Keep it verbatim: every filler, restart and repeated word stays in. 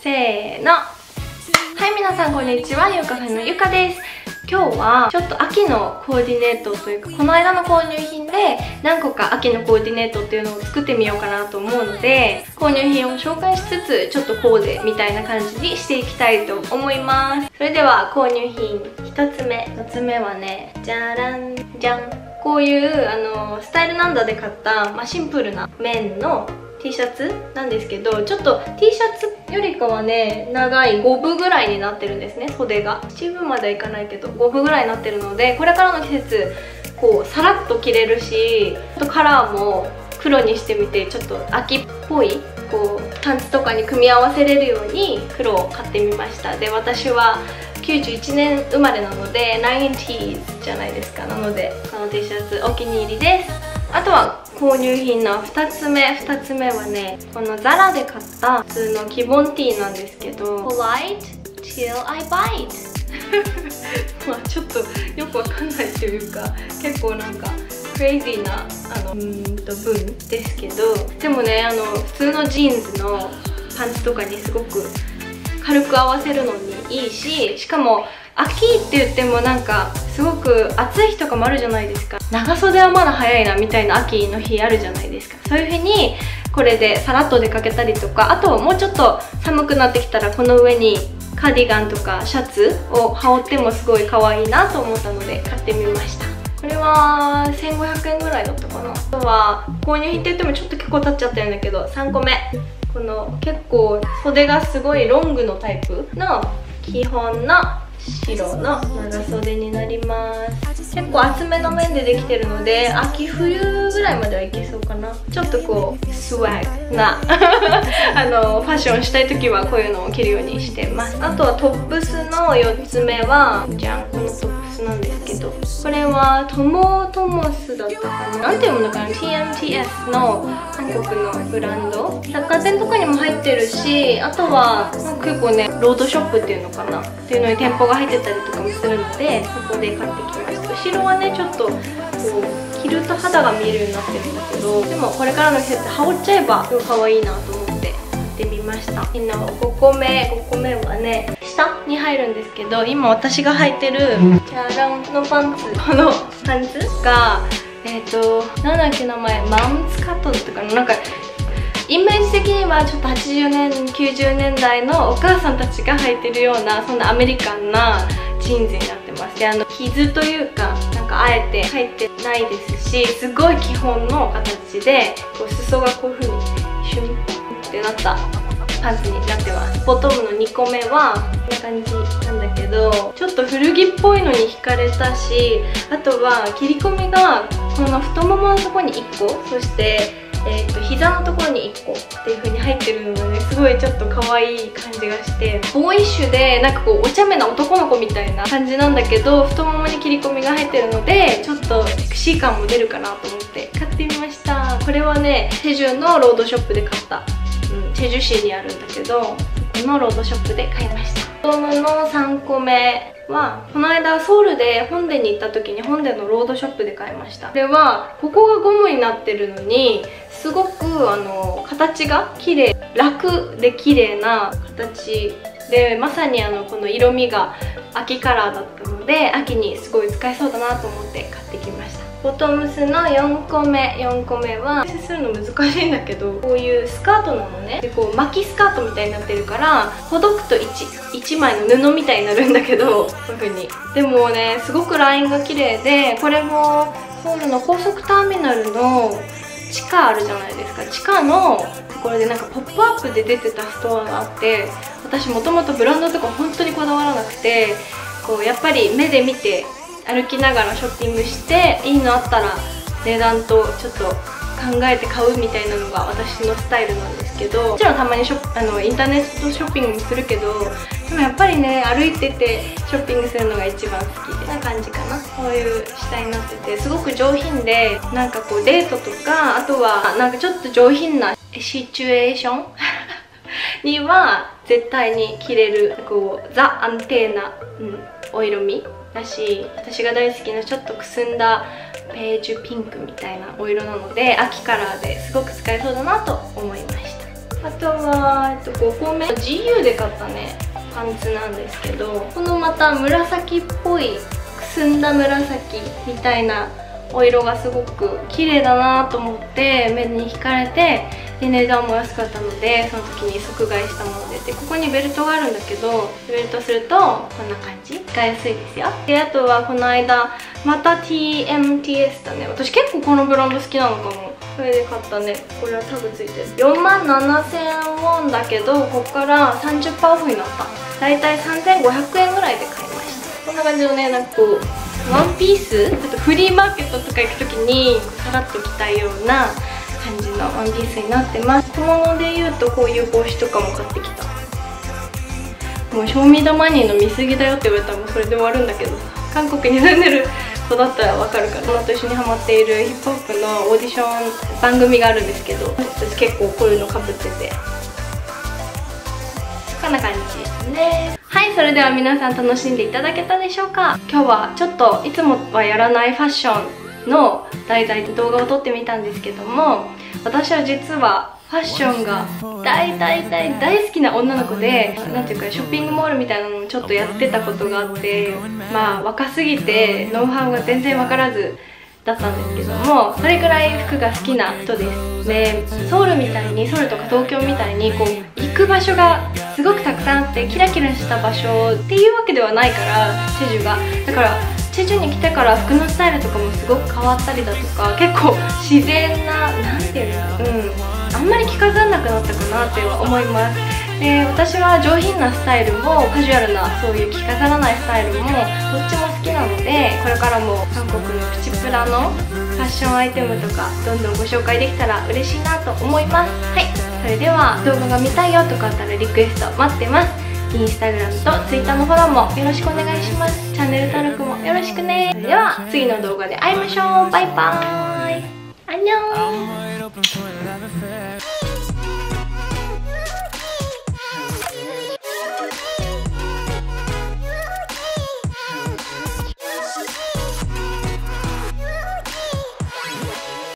せーの。はい、皆さんこんにちは。ゆうかふのゆかです。今日はちょっと秋のコーディネートというか、この間の購入品で何個か秋のコーディネートっていうのを作ってみようかなと思うので、購入品を紹介しつつちょっとコーデみたいな感じにしていきたいと思います。それでは購入品ひとつめ。ひとつめはね、じゃらんじゃん、こういうあのスタイルなんだで買った、まあ、シンプルな綿の T シャツなんですけど、ちょっと T シャツよりかはね、長いごぶぐらいになってるんですね。袖がななぶまではいかないけどごぶぐらいになってるので、これからの季節こうさらっと着れるし、ちょっとカラーも黒にしてみて、ちょっと秋っぽいこうパンツとかに組み合わせれるように黒を買ってみました。で、私はきゅうじゅういちねん生まれなので ナインティーズ じゃないですか。なのでこの T シャツお気に入りです。あとは購入品のふたつめ。ふたつめはね、このザラで買った普通のキボンティーなんですけど、 Polite till I bite まあちょっとよくわかんないというか、結構なんかクレイジーなあのうーんと文ですけど、でもね、あの普通のジーンズのパンツとかにすごく軽く合わせるのにいいし、しかも秋って言ってもなんかすごく暑い日とかもあるじゃないですか。長袖はまだ早いなみたいな秋の日あるじゃないですか。そういう日にこれでさらっと出かけたりとか、あともうちょっと寒くなってきたらこの上にカーディガンとかシャツを羽織ってもすごい可愛いなと思ったので買ってみました。これはせんごひゃくえんぐらいだったかな。あとは購入品って言ってもちょっと結構経っちゃってるんだけど、さんこめ。この結構袖がすごいロングのタイプの基本の白の長袖になります。結構厚めの面でできてるので、秋冬ぐらいまではいけそうかな。ちょっとこうスワッグなあのファッションしたい時はこういうのを着るようにしてます。あとはトップスのよっつめはじゃん、このトップスなんですけど、これはトモトモスだったかな、なんていうのかな、 ティーエムティーエス の韓国のブランド、百貨店とかにも入ってるし、あとは結構ね、ロードショップっていうのかなっていうのに店舗が入ってたりとかもするので、そこで買ってきました。後ろはね、ちょっとこう着ると肌が見えるようになってるんだけど、でもこれからの季節羽織っちゃえばすごい可愛いなと思って買ってみました。みんなごこめ。ごこめはね、下に入るんですけど、今私が履いてるチャーランのパンツ、このパンツがえっ、ー、となんだっけ名前、マンスカットだったかな。なんかイメージ的にはちょっとはちじゅうねんきゅうじゅうねんだいのお母さんたちが履いてるような、そんなアメリカンなジーンズになってます。で、あの傷というかなんかあえて入ってないですし、すごい基本の形でこう裾がこういう風にシュンってなったパンツになってます。ボトムのにこめはこんな感じなんだけど、ちょっと古着っぽいのに惹かれたし、あとは切り込みがこの太もものところにいっこ、そしてえーと膝のところにいっこっていう風に入ってるので、ね、すごいちょっと可愛い感じがして、ボーイッシュでなんかこうお茶目な男の子みたいな感じなんだけど、太ももに切り込みが入ってるのでちょっとセクシー感も出るかなと思って買ってみました。これはね、チェジュのロードショップで買った、うん、チェジュ市にあるんだけど、このロードショップで買いました。ボトムのさんこめはこの間ソウルで本殿に行った時に本殿のロードショップで買いました。これはここがゴムになってるのにすごくあの形が綺麗、楽で綺麗な形で、まさにあのこの色味が秋カラーだったので、秋にすごい使えそうだなと思って買ってきました。ボトムスのよんこめ。よんこめはするの難しいんだけど、こういうスカートなのね。で、こう巻きスカートみたいになってるから、ほどくと 1, 1枚の布みたいになるんだけど、こういう風に。でもね、すごくラインが綺麗で、これもソウルの高速ターミナルの地下あるじゃないですか。地下のところでなんかポップアップで出てたストアがあって、私もともとブランドとか本当にこだわらなくて、こうやっぱり目で見て歩きながらショッピングして、いいのあったら値段とちょっと考えて買うみたいなのが私のスタイルなんですけど、もちろんたまにショあのインターネットショッピングもするけど、でもやっぱりね、歩いててショッピングするのが一番好きな感じかな。こういう下になっててすごく上品で、なんかこうデートとか、あとはなんかちょっと上品なシチュエーションには絶対に着れる、こうザ・アンテーナ、うん、お色味だし、私が大好きなちょっとくすんだベージュピンクみたいなお色なので、秋カラーですごく使えそうだなと思いました。 あとは、えっと、ごこめ ジーユー で買ったねパンツなんですけど、このまた紫っぽいくすんだ紫みたいなお色がすごく綺麗だなと思って目に惹かれて、で値段も安かったのでその時に即買いしたもので、でここにベルトがあるんだけど、ベルトするとこんな感じ、使いやすいですよ。であとはこの間また ティーエムティーエス だね。私結構このブランド好きなのかも。それで買ったね。これはタグついてる。よんまんななせんウォンだけど、ここから さんじゅっパーセント オフになった。だいたいさんぜんごひゃくえんぐらいで買いました。こんな感じのね、なんかこうワンピース、ちょっとフリーマーケットとか行く時にさらっと着たいような感じのワンピースになってます。小物でいうとこういう帽子とかも買ってきた。もうショーミードマニーの見過ぎだよって言われたらもうそれで終わるんだけど、韓国に住んでる子だったらわかるから。友達と一緒にハマっているヒップホップのオーディション番組があるんですけど、私結構こういうのかぶってて、こんな感じですね。はい、それでは皆さん楽しんでいただけたでしょうか。今日はちょっといつもはやらないファッションの題材で動画を撮ってみたんですけども、私は実はファッションが大大大大好きな女の子で、なんていうかショッピングモールみたいなのもちょっとやってたことがあって、まあ若すぎてノウハウが全然わからずだったんですけども、それぐらい服が好きな人です。でソウルみたいに、ソウルとか東京みたいにこう行く場所がすごくたくさんあってキラキラした場所っていうわけではないから、チェジュがだからチェジュに来てから服のスタイルとかもすごく変わったりだとか、結構自然な、なんていうのか、うんあんまり着飾らなくなったかなっては思います。で私は上品なスタイルもカジュアルなそういう着飾らないスタイルもどっちも好きなので、これからも韓国のプチプラのファッションアイテムとかどんどんご紹介できたら嬉しいなと思います。はい、それでは動画が見たいよとかあったらリクエスト待ってます。インスタグラムとツイッターのフォローもよろしくお願いします。チャンネル登録もよろしくね。それでは次の動画で会いましょう。バイバーイ。アンニョン。